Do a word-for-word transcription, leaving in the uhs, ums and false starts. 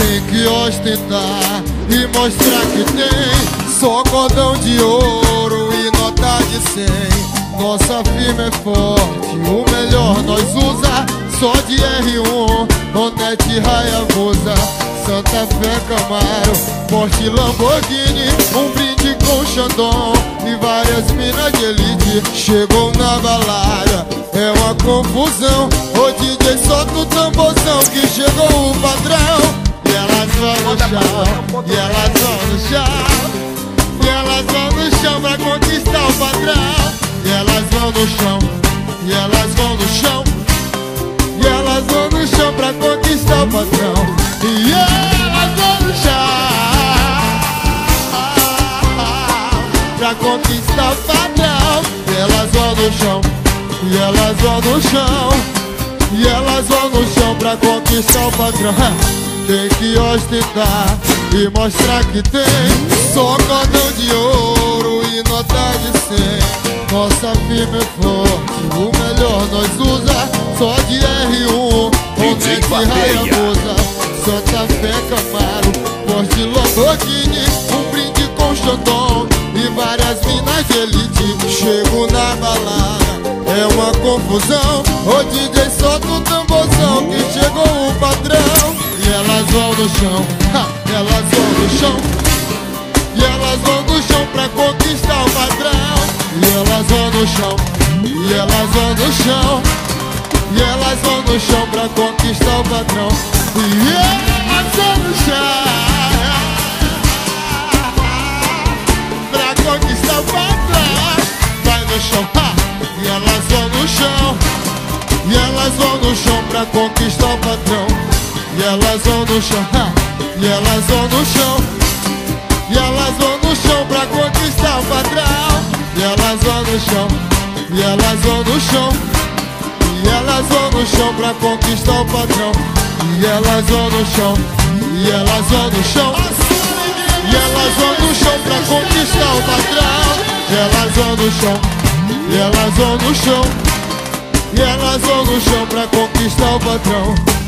Tem que ostentar e mostrar que tem só cordão de ouro e nota de cem. Nossa firma é forte, o melhor nós usa. Só de R um, Onete, Hayabusa, Santa Fé, Camaro, Porsche, Lamborghini. Um brinde com Xandão e várias minas de elite. Chegou na balada, é uma confusão. O D J solta o tamborzão que chegou o padrão. E elas vão no chão, e elas vão no chão, e elas vão no chão pra conquistar o padrão. E elas vão no chão, e elas vão no chão, e elas vão no chão pra conquistar o padrão. E elas vão no chão pra conquistar o padrão. E elas vão no chão, e elas vão no chão, e elas vão no chão pra conquistar o padrão. Tem que ostentar e mostrar que tem só cordão de ouro e nota de cem. Nossa firma é forte, o melhor nós usa. Só de R um, Onete, Hayabusa, Santa Fé, Camaro, Porsche, Lamborghini. Um brinde com Xandão e várias minas de elite. Chego na balada, é uma confusão. O D J solta o tamborzão que chegou o padrão. E elas vão no chão, ha, elas vão no chão, e elas vão no chão pra conquistar o padrão. E elas vão no chão, e elas vão no chão, e elas vão no chão pra conquistar o padrão. E elas vão no chão pra conquistar o padrão. Vai no chão, ha! E elas vão no chão, e elas vão no chão pra conquistar o padrão. E elas vão no chão, ha! E elas vão no chão, e elas vão no chão pra conquistar o padrão. E elas vão no chão, e elas vão no chão, e elas vão no chão pra conquistar o padrão. E elas vão no chão, e elas vão no chão, e elas vão no chão pra conquistar o padrão. E elas vão no chão, e elas vão no chão, e elas vão no chão pra conquistar o padrão.